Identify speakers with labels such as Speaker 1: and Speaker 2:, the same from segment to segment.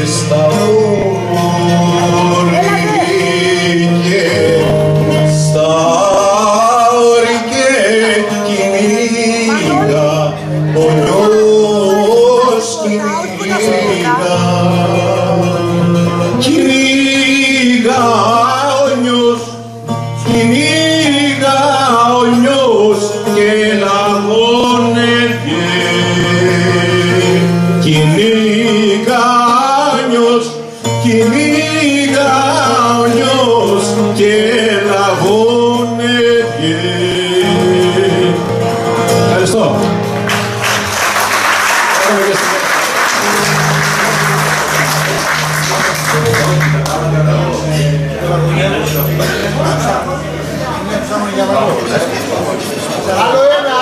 Speaker 1: στα όρη και στα όρη και κυνήγα ο νιός κυνήγα ο νιός κυνήγα ο νιός και λαγώνευε κυνήγα ο νιός και λαγώνευε. Ευχαριστώ.
Speaker 2: Άλλο ένα.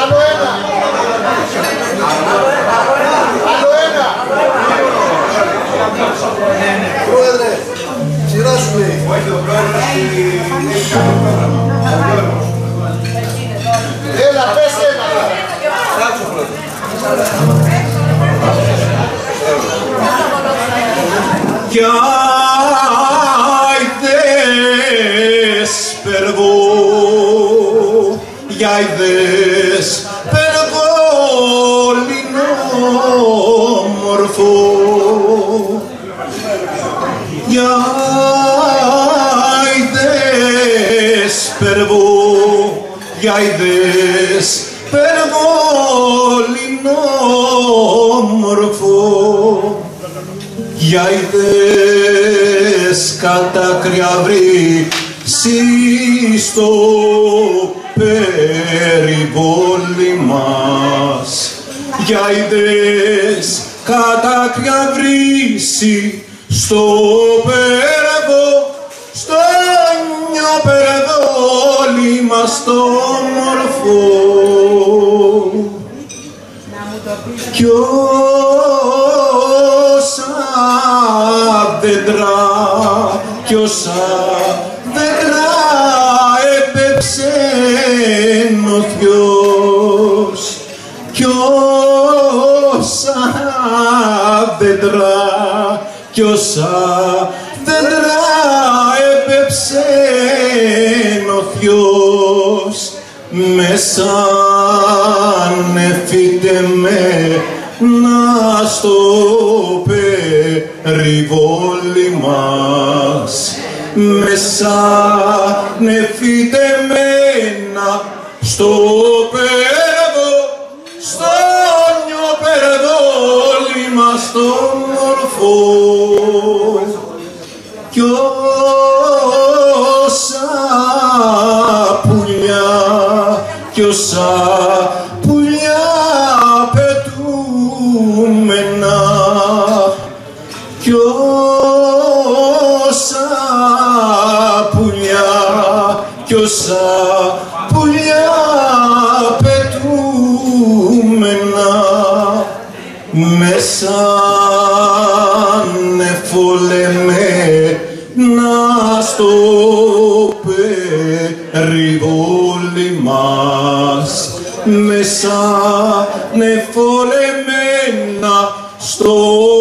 Speaker 2: Πρόεδρε, σειρά σου λέει. Έλα, πες ένα.
Speaker 1: Κι άιδες περβώ, κι άιδες περβώ λινόμορφο, κι άιδες περβώ, κι άιδες περβώ λινόμορφο, κι άιδες κατακριαβρίσει στο περιβόλι μας, κι άιδες κατακριαβρίσει στο περιβόλι μας το μορφό. Κι όσα δέντρα έπεψε ο Θεός, κι όσα δέντρα έπεψε ο Θεός, μέσα νεφιτεμένα στο περιβόλι μας, μέσα νεφιτεμένα στο περιβόλι μας το μορφό, κι όσα πουλιά πετούμενα, κι όσα πουλιά πετούμενα, μέσα νεφολεμένα στο περιβόλι μας, μέσα νεφολεμένα στο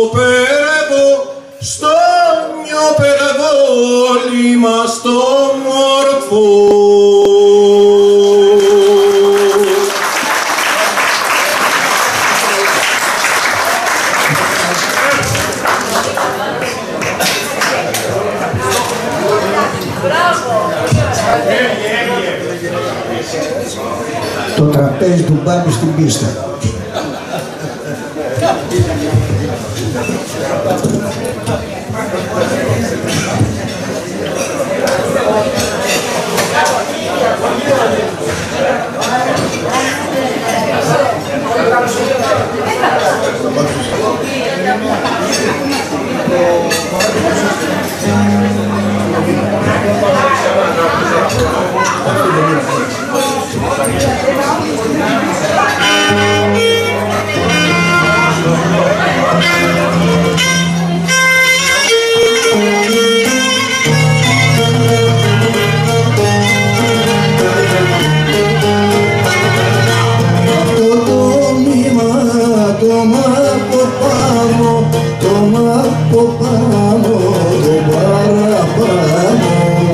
Speaker 1: περιβόλι μας το μορφό.
Speaker 3: Το τραπέζι του Μπάμπη στην πίστα.
Speaker 1: Thank you.
Speaker 3: παραπάνω, το παραπάνω.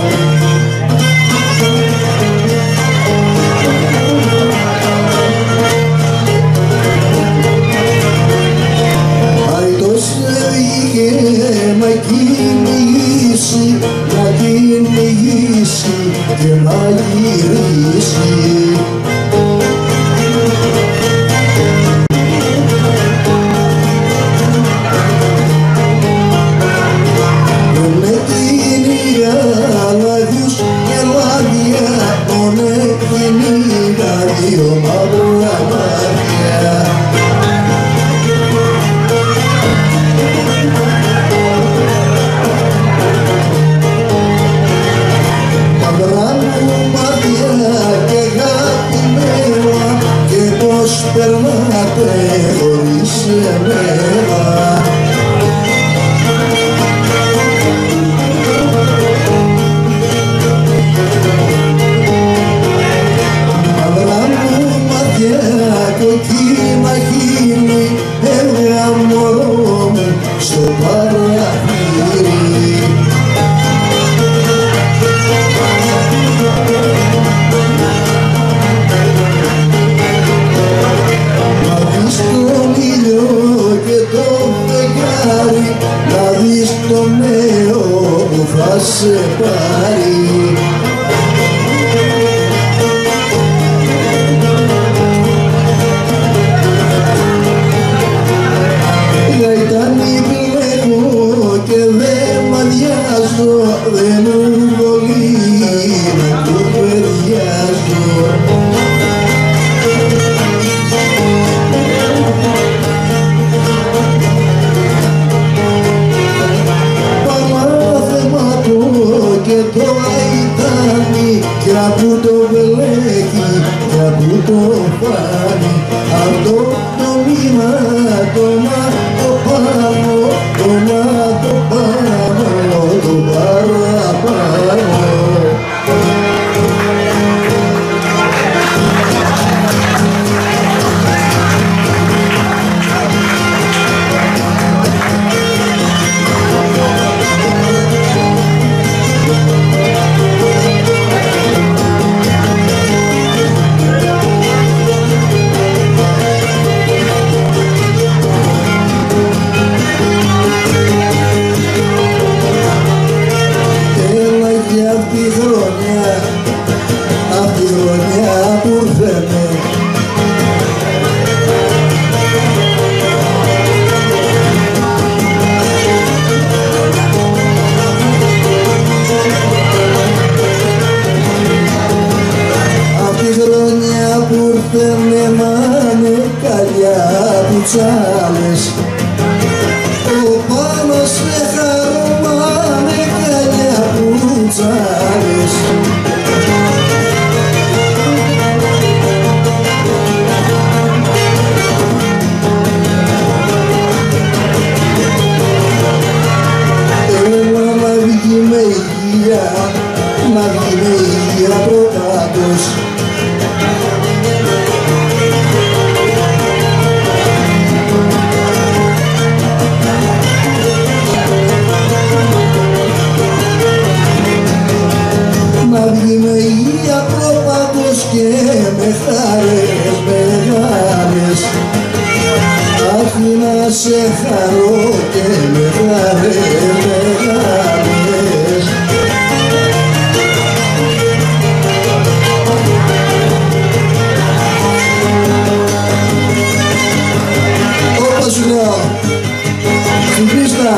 Speaker 3: Αητός βγήκε να κυνηγήσει, να κυνηγήσει και να γυρίσει. Τον εκκυνηγάλαγους και λάδια, τον εκκυνηγά δύο μαύρα μάτια. Περνάτε χωρίς εμένα. Μαύρα μου μάτια, κοκκίνα χείλη, έλα μωρό μου στο παραθύρι. Να δεις το νέο που θα σε πάρει. Γαϊτάνι πλέγω και δεν μ' αδειάζω, δεν μου βολεί να κουβεντιάζω. Και το αητάνι, κι απού το βλέπει, κι απού το φάνει. Αυτό το μήμα, το πάνω, το πάνω, το παραπάνω. Αυτή η χρονιά που ήρθανε, αυτή η χρονιά που ήρθανε μάνε καλιά πουτσάλες. Ο Πάνος σε χαρμάνε καλιά πουτσάλες. Να βγει με υγεία προκάτως. Να βγει με υγεία προκάτως και με χάρες μεγάλες. Αχ, να σε χαρώ και με χάρες μεγάλες. Σου λέω, στην πίστα.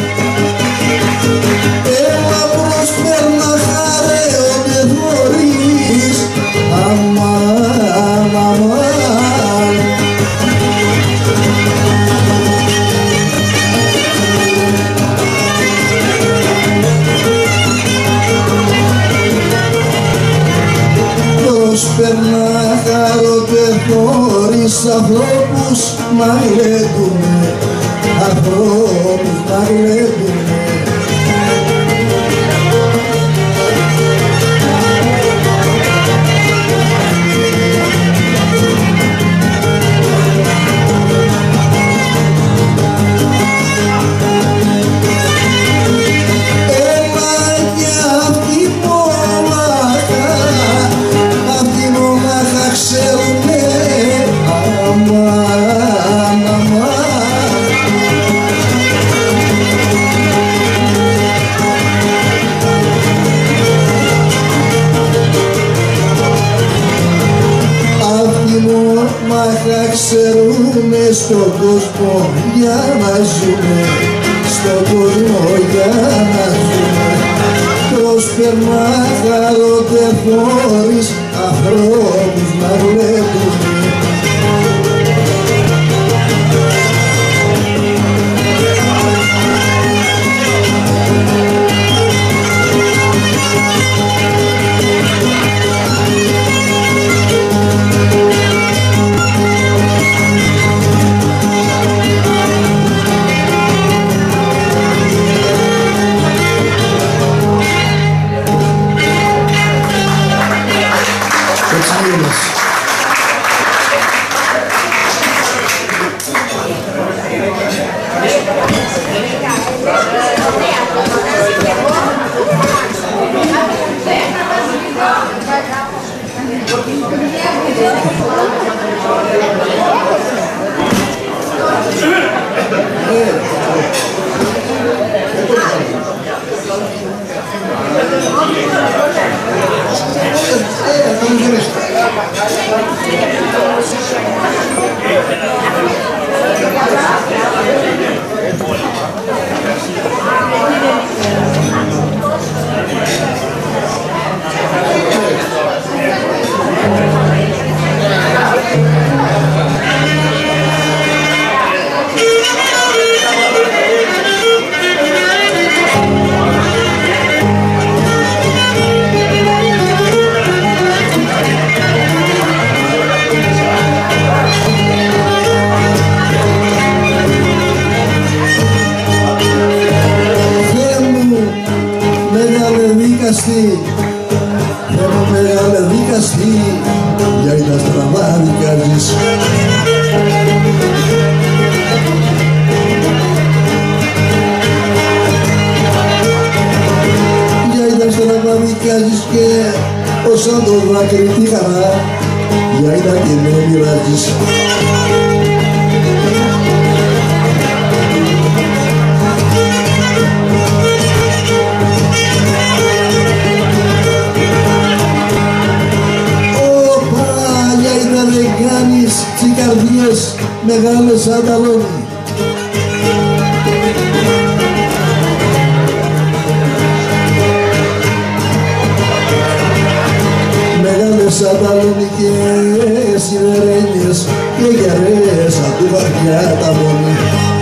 Speaker 3: Έλα προσπέρνα χαρέ ό,τι θωρείς. Αμάν, αμάν. Προσπέρνα χαρό και θωρείς ανθρώπους να γλέντουνε, ανθρώπους να γλέντουνε. στον κόσμο για να ζούμε, στον κόσμο για να ζούμε. Προσπερνά χαρότε χωρίς ανθρώπους να βλέπουμε. Θέλω μεγάλε δικαστή, για τα στραβά δικάζεις. Για τα στραβά δικάζεις και όσα το δάκρυ τη χαρά, για τα και με μοιράζεις. Τις καρδιές μεγάλες σαν τα λόγια. Μεγάλες σαν τα λόγια και σιδερένιες και γερές σαν του βαριά τα μόνη.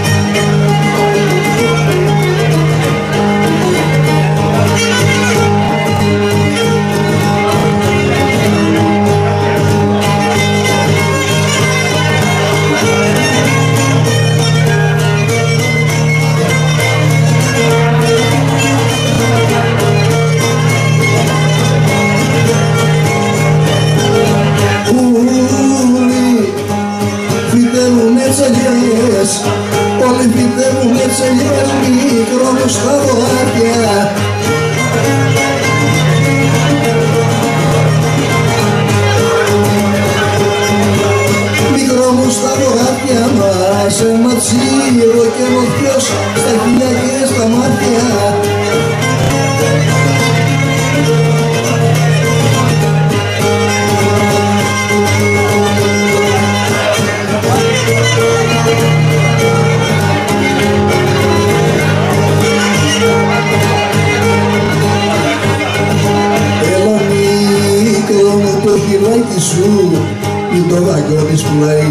Speaker 3: Όλοι φυτεύουνε τσελιές μικρό μου στα δωμάτια. Μικρό μου στα δωμάτια μας, ένα τσίρο και μορφιός στα χείλια και στα μάτια. Χιλάκι σου, μην το δαγκώνεις πλέει.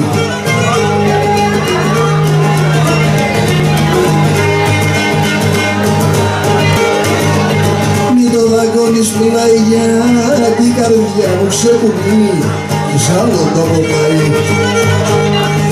Speaker 3: Μην το δαγκώνεις πλέει, γιατί η καρδιά μου ξεπουλεί, κι σ' άλλο τόπο πάει.